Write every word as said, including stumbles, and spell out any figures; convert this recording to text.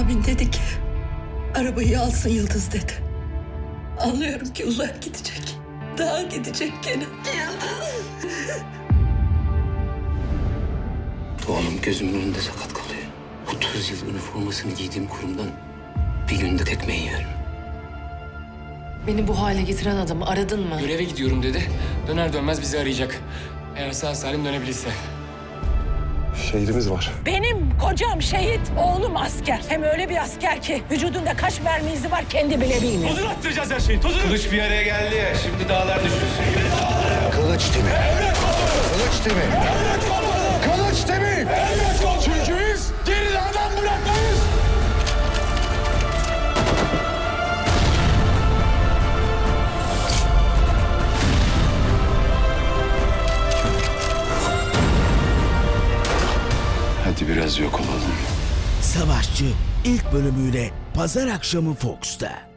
Abin dedi ki arabayı alsın Yıldız dedi. Anlıyorum ki uzak gidecek. Daha gidecek gene. Yıldız. Oğlum gözümün önünde sakat kalıyor. otuz yıl üniformasını giydiğim kurumdan bir günde tekme yiyorum. Beni bu hale getiren adamı aradın mı? Göreve gidiyorum dedi. Döner dönmez bizi arayacak. Eğer sağ salim dönebilirse. Şehrimiz var. Benim kocam şehit, oğlum asker. Hem öyle bir asker ki vücudunda kaç mermi izi var kendi bile bilmiyor. Tozunu attıracağız her şeyi, tozunu. Kılıç bir araya geldi ya, şimdi dağlar düşünsün. Kılıç timi. Kılıç timi. Kılıç timi. Çünkü biz geride adam bırakmayız. Hadi biraz yok olalım. Savaşçı ilk bölümüyle pazar akşamı Fox'ta.